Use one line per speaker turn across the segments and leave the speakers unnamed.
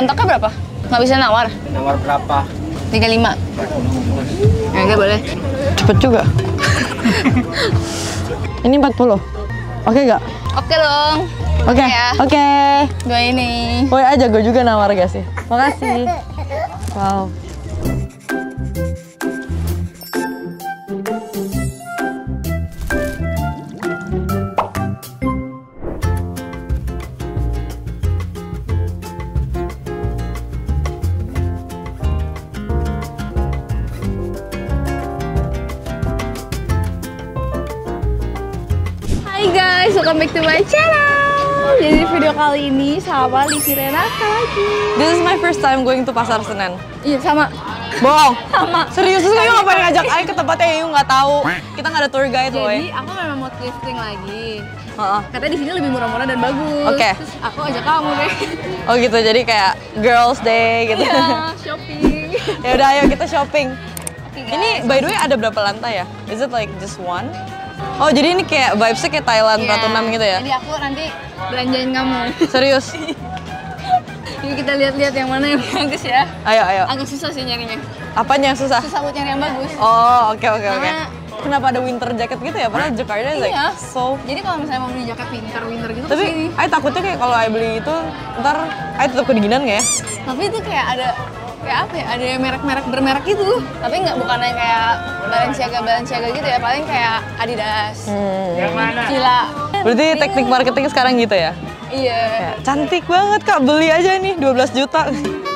Mentoknya berapa? Nggak bisa nawar?
Nawar berapa?
35. Ya nggak boleh.
Cepet juga. Ini 40. Oke nggak?
Oke dong.
Oke.
Ya.
Oke.
Dua ini.
Woy aja gue juga nawar gak sih? Makasih. Wow.
Hai guys, welcome back to my channel. Jadi video kali ini sama Livi Renata lagi.
This is my first time going to Pasar Senen.
Iya sama.
Bohong.
Sama.
Serius terus kamu ngapain ngajak Ayu ke tempatnya Ayu nggak tahu. Kita nggak ada tour guide loh.
Jadi aku memang mau thrifting lagi.
Heeh.
Katanya di sini lebih murah-murah dan bagus.
Oke.
Terus aku ajak kamu deh.
Oh gitu, jadi kayak girls day gitu.
Iya, shopping.
Ya udah ayo kita shopping.
Oke, guys.
Ini by the way ada berapa lantai ya? Is it like just one? Oh jadi ini kayak vibes-nya kayak Thailand,
Iya.
Ratu Nam gitu ya?
Jadi aku nanti belanjain kamu.
Serius?
Jadi kita lihat-lihat yang mana yang bagus ya.
Ayo.
Agak susah sih nyarinya.
Apanya yang susah?
Susah buat nyari yang bagus.
Oh oke.
Karena-
Kenapa ada winter jacket gitu ya? Padahal Jakarta is like
Iya.
so.
Jadi kalau misalnya mau beli jaket winter gitu
Tapi
kesini.
Ayu takutnya kayak kalau Ayu beli itu ntar Ayu tetap kedinginan nggak ya?
Tapi itu kayak ada apa ya? Ada merek-merek bermerek gitu. Tapi nggak bukan yang kayak Balenciaga gitu ya. Paling kayak Adidas.
Yang mana?
Gila.
Berarti teknik marketing sekarang gitu ya?
Iya.
Kayak, cantik banget kak, beli aja nih 12 juta.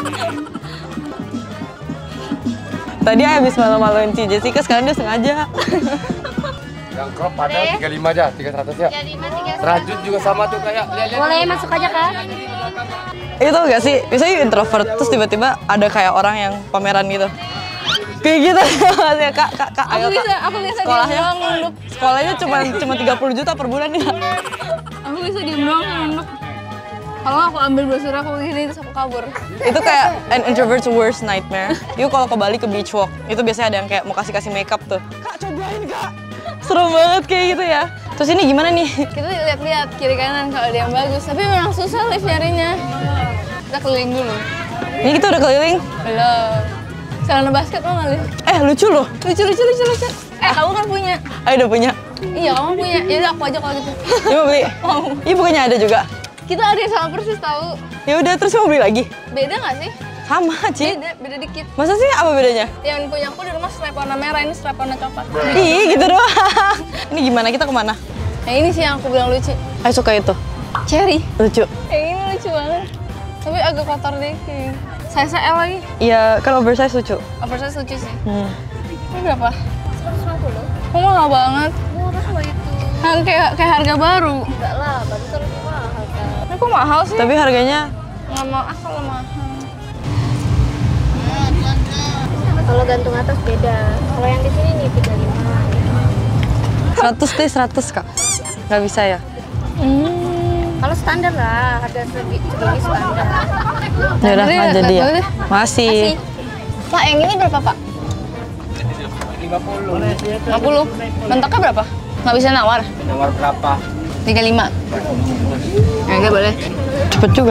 Tadi habis malu-maluin Ci Jessica, sekarang dia sengaja.
Yang crop ada 35 aja, 300 ya.
35,
100 juga sama tuh kayak lihat.
Boleh masuk aja kak.
Itu tau gak sih, misalnya you introvert, terus tiba-tiba ada kayak orang yang pameran gitu. Kayak gitu, ya kak, ayo kak.
Aku bisa
Sekolahnya,
diem doang nunduk.
sekolahnya cuma 30 juta per bulan ya.
Aku bisa diem doang nunduk. Kalau nggak aku ambil brosur aku gini terus aku kabur.
Itu kayak an introvert's worst nightmare. You kalau ke Bali ke beach walk, itu biasanya ada yang kayak mau kasih makeup tuh. Kak cobain kak, serem banget kayak gitu ya. Terus ini gimana nih?
Kita lihat-lihat kiri kanan kalau ada yang bagus. Tapi memang susah lift nyarinya. Kita keliling dulu.
Ini kita udah keliling.
Belum. Celana basket mau nggak lift?
Lucu loh.
Lucu. Kamu kan punya.
Ayo udah punya.
Iya, kamu punya. Ya udah aku aja kalau gitu.
Ini mau beli?
Mau.
Iya bukannya ada juga.
Kita ada yang sama persis tahu.
Ya udah terus mau beli lagi?
Beda nggak sih?
Sama Ci.
Beda dikit.
Masa sih apa bedanya?
Yang punya aku di rumah strap warna merah, ini strap warna coklat.
Ih gitu doang. Ini gimana kita kemana?
Yang ini sih yang aku bilang lucu.
Ayo suka itu.
Cherry.
Lucu.
Yang ini lucu banget. Tapi agak kotor dikit. Size L lagi.
Iya kan oversize lucu.
Oversize lucu sih.
Hmm.
Ini berapa? 150. Kok mahal banget? Murah loh itu. Kan kayak harga baru. Enggak lah, baru kan lebih mahal kan. Ini kok mahal sih?
Tapi harganya
Nggak mau kalau mahal.
Kalau gantung atas beda. Kalau yang di sini nih 35.
100 deh 100 kak. Nggak bisa ya?
Kalau standar lah, harga segini standar.
Ya udah
Boleh,
nggak jadi ya.
boleh.
Masih.
Pak, yang ini berapa pak?
50.
50. Mentoknya berapa? Nggak bisa nawar?
Nawar berapa?
35. Ya nggak boleh.
Cepet juga.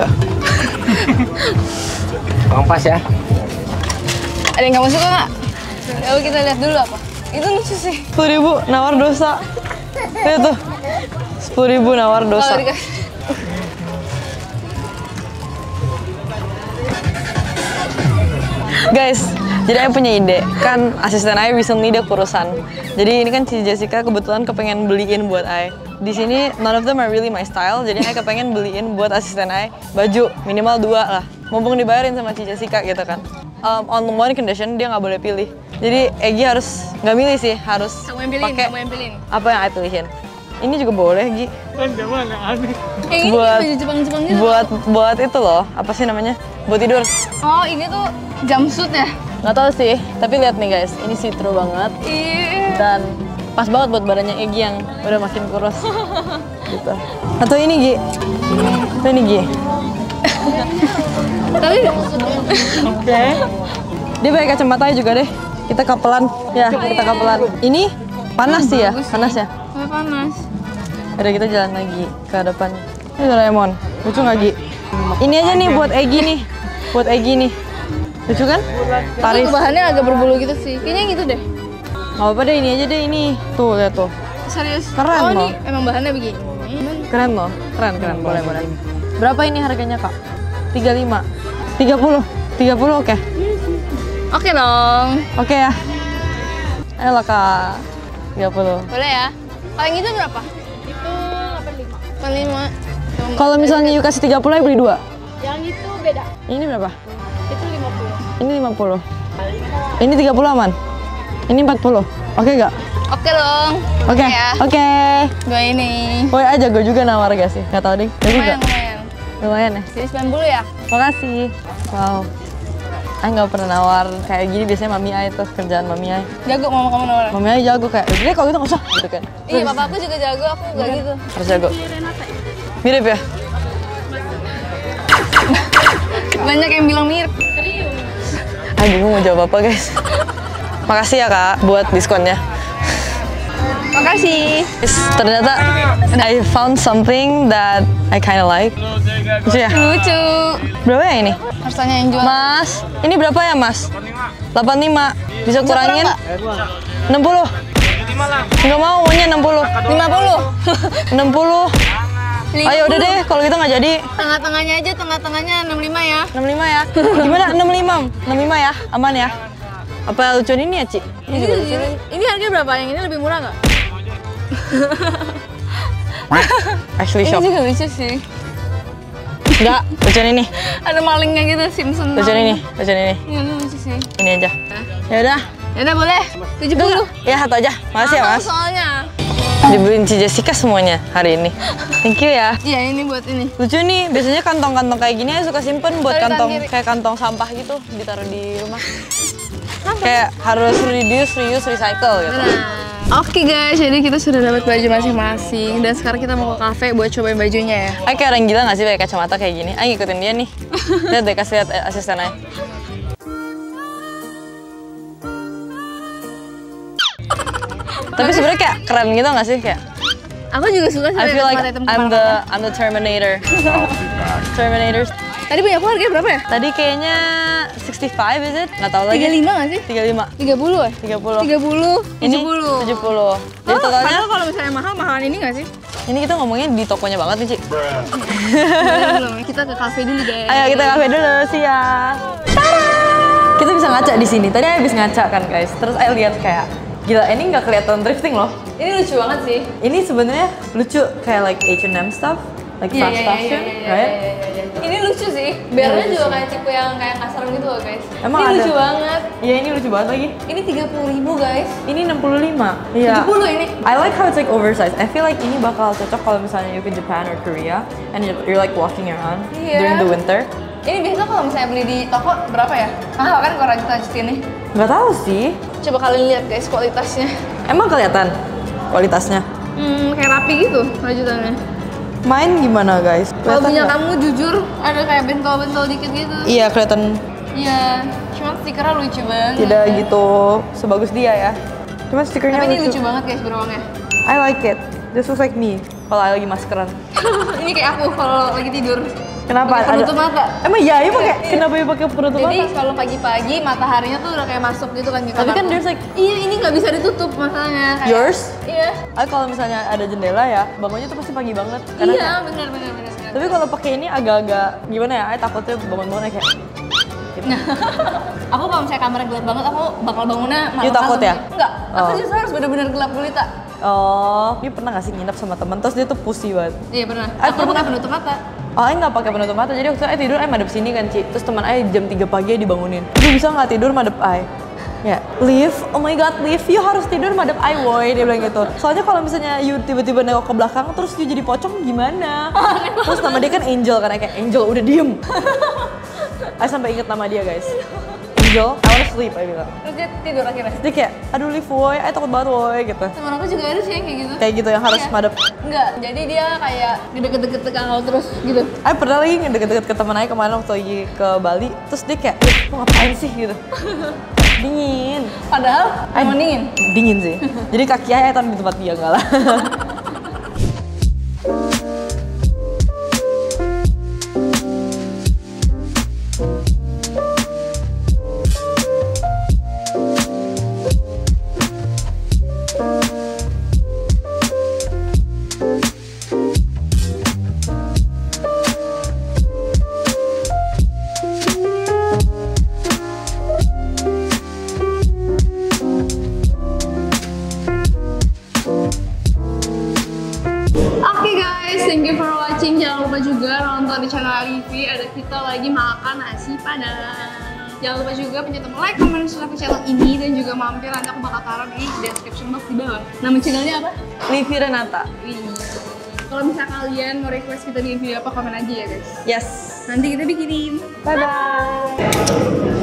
Bang pas ya.
Ada yang kamu suka nggak? Coba kita lihat dulu apa. Itu lucu sih.
10.000 nawar dosa. Lihat tuh. 10.000 nawar dosa.
Kalau dikasih.
Guys, jadi Ayu punya ide. Kan asisten Ayu recently dia kurusan. Jadi ini kan Ci Jessica kebetulan kepengen beliin buat Ayu. Di sini none of them are really my style. Jadi Ayu kepengen beliin buat asisten Ayu baju minimal 2 lah. Mumpung dibayarin sama Ci Jessica gitu kan. On one condition dia nggak boleh pilih. Jadi Egi harus nggak milih sih, harus
Kamu yang pilih,
pakai
kamu yang pilih.
apa yang Ayu pilihin. Ini juga boleh Gi.
Yang ini
Buat-
baju Jepang-Jepang gitu.
Buat itu loh, apa sih namanya? Buat tidur.
Oh, ini tuh jumpsuit ya?
Nggak tahu sih, tapi lihat nih guys, ini see-through banget
Iya.
dan pas banget buat badannya Egi yang udah makin kurus. Gitu. Atau ini Gi. Atau ini Gi.
Tapi
Oke. Dia pakai kacamata juga deh. Kita kapelan. Ya, kita kapelan. Ini panas sih ya, panas ya.
tapi panas.
Udah kita jalan lagi ke depan. Ini Doraemon. Lucu nggak Gi? Ini aja nih buat Egi nih. buat Egy nih. Lucu kan? Paris.
Itu bahannya agak berbulu gitu sih. Kayaknya yang itu deh.
Gak apa-apa deh, ini aja deh ini. Tuh, lihat tuh.
Serius.
Keren
oh,
loh.
ini emang bahannya begini.
Keren loh. Keren, boleh. Berapa ini harganya, Kak? 35. 30. 30 oke.
Oke dong.
Oke ya. Ayolah, Kak. 30.
Boleh ya. Kalau yang itu berapa?
Itu
85.
Kalau misalnya you kasih 30, ya beli 2.
yang itu beda.
Ini berapa?
Itu 50.
Ini 50. Ini 30 aman. Ini 40. Oke gak?
Oke dong.
Oke.
Ya.
Oke.
Gue ini.
Woy aja, gue juga nawar gak sih? Gak tau deh. Gue juga.
Lumayan.
Lumayan ya?
Jadi 90 ya?
Makasih. Wow. Ay nggak pernah nawar kayak gini, biasanya Mami Ay tuh kerjaan Mami Ay.
Jago mama kamu nawar.
Mami Ay jago kayak, udah deh kalau gitu nggak usah gitu kan.
Iya, papa aku juga jago, aku nggak gitu.
Harus jago. Mirip ya?
Banyak yang bilang mirip.
Ay bingung mau jawab apa guys. Makasih ya Kak buat diskonnya.
Makasih.
Ternyata I found something that I kinda like. Lucu ya?
Lucu.
Berapa ya ini?
Harus tanya yang jual.
Mas, ini berapa ya Mas? 85. Bisa kurangin? 60. Nggak mau, maunya 60.
50.
60. Ayo udah deh, kalau gitu nggak jadi.
Tengah-tengahnya aja, tengah-tengahnya 65 ya.
65 ya? Gimana? 65? 65 ya? Aman ya? Apa lucuan ini ya, Ci? Ini juga lucu.
Ini harganya berapa? Yang ini lebih murah nggak?
Actually
Ini
shock.
juga lucu sih.
Enggak, lucuan ini.
Ada malingnya gitu, Simpson.
Lucuan ini, lucuan ini.
Iya, lucu sih.
Ini aja. Ya udah.
Ya udah boleh. 70.
Ya, satu aja. Makasih ya,
Mahal
Mas.
soalnya.
Dibeliin Ci Jessica semuanya hari ini. Thank you ya.
Iya, ini buat ini.
Lucu nih, biasanya kantong-kantong kayak gini saya suka simpen buat
Taruh
kantong
tangan kiri.
kayak kantong sampah gitu, ditaruh di rumah. Kayak harus reduce, reuse, recycle gitu.
Nah, oke guys, jadi kita sudah dapat baju masing-masing dan sekarang kita mau ke kafe buat cobain bajunya ya.
Ay kayak orang gila nggak sih pakai kacamata kayak gini? Ay ngikutin dia nih. Lihat deh, kasih lihat asisten Ay. Tapi sebenarnya kayak keren gitu nggak sih kayak?
Aku juga suka sih
I feel like
pakai
I'm the Terminator. Terminator.
Tadi punya aku harganya berapa ya?
Tadi kayaknya 65 is it? Nggak tahu lagi.
35 nggak sih?
35.
30 ya?
30.
30,
Ini
70.
70. Jadi totalnya
Padahal kalau misalnya mahal, mahalan ini nggak sih?
ini kita ngomongnya di tokonya banget nih, Ci.
Belum. Kita ke kafe dulu deh.
Ayo kita kafe dulu, siap. Kita bisa ngaca di sini. Tadi habis ngaca kan, guys. Terus Ayo lihat kayak gila, ini nggak kelihatan thrifting loh.
Ini lucu banget sih.
Ini sebenarnya lucu kayak like H&M stuff, like
Iya,
fast fashion, right?
Ini lucu sih. Biarnya juga kayak tipe yang kayak kasar gitu loh guys.
Emang
ini
ada?
lucu banget.
Iya, ini lucu banget lagi.
Ini 30.000 guys.
Ini 65. Iya.
70 ini.
I like how it's like oversized. I feel like ini bakal cocok kalau misalnya you ke Japan or Korea and you're like walking around
Iya.
during the winter.
Ini biasa kalau misalnya beli di toko berapa ya? Mahal kan kalau rajut ini.
Nggak tahu sih.
Coba kalian lihat guys kualitasnya.
Emang kelihatan kualitasnya?
Kayak rapi gitu rajutannya.
Main gimana guys?
Kalau
Kelihatan
punya
nggak?
kamu jujur ada kayak bentol-bentol dikit gitu.
Iya, kelihatan
Iya, cuma stikernya lucu banget.
tidak gitu sebagus dia ya. Cuma stikernya
Tapi ini lucu banget guys beruangnya.
I like it. This looks like me. Kalau I lagi maskeran.
Ini kayak aku kalau lagi tidur.
Kenapa?
Pakai penutup mata.
Emang iya, pakai. Kenapa ya pakai penutup
Jadi
mata?
kalau pagi-pagi mataharinya tuh udah kayak masuk gitu kan ke
Tapi kan
kamarku.
there's like
Iya, ini nggak bisa ditutup masalahnya. Kayak-
yours.
Iya.
Kalau misalnya ada jendela ya, bangunnya tuh pasti pagi banget.
Iya,
kayak-
benar.
Tapi kalau pakai ini agak-agak gimana ya? I takutnya bangun-bangunnya kayak. Gitu.
Aku kalau misalnya kamarnya gelap banget, aku bakal bangunnya malam.
You takut ya?
Enggak, aku
Oh.
justru harus benar-benar gelap gulita.
Oh, dia pernah nggak sih nginep sama temen terus dia tuh pusing banget.
Iya benar.
Aku
Aku
pernah-
pakai penutup mata.
Oh, Aing nggak pakai penutup mata, jadi waktu itu Aing tidur, Aing madep sini kan, Ci. Terus teman Aing jam 3 pagi dibangunin. Lu bisa nggak tidur madep Aing? Ya, Liv, oh my god, Liv, you harus tidur madep Aing, woy, dia bilang gitu. Soalnya kalau misalnya you tiba-tiba nengok ke belakang, terus you jadi pocong gimana? Terus nama dia kan Angel, kan kayak Angel, udah diem. Aing sampai inget nama dia, guys. Angel, I wanna sleep, Aing bilang.
Terus dia tidur akhirnya.
Terus dia kayak, aduh Liv, woy, Aing takut banget, woy, gitu.
Temen aku juga ada sih yang kayak gitu.
Kayak gitu, yang harus
Iya.
madep.
Enggak, jadi dia kayak deket-deket ke kau terus gitu.
Aing pernah lagi ngedeket-deket ke temen Aing kemarin waktu lagi ke Bali, terus dia kayak, lu ngapain sih gitu. Dingin.
Padahal emang dingin.
Dingin sih. Jadi kaki Aing taruh di tempat dia, enggak lah.
thank you for watching. Jangan lupa juga nonton di channel Livi. Ada kita lagi makan nasi padang. Jangan lupa juga pencet tombol like, comment, subscribe ke channel ini. Dan juga mampir, nanti aku bakal taruh di description box di bawah. Nama channelnya apa?
Livi Renata.
Kalau misalnya kalian mau request kita di video apa, komen aja ya guys.
Yes.
Nanti kita bikinin.
Bye-bye.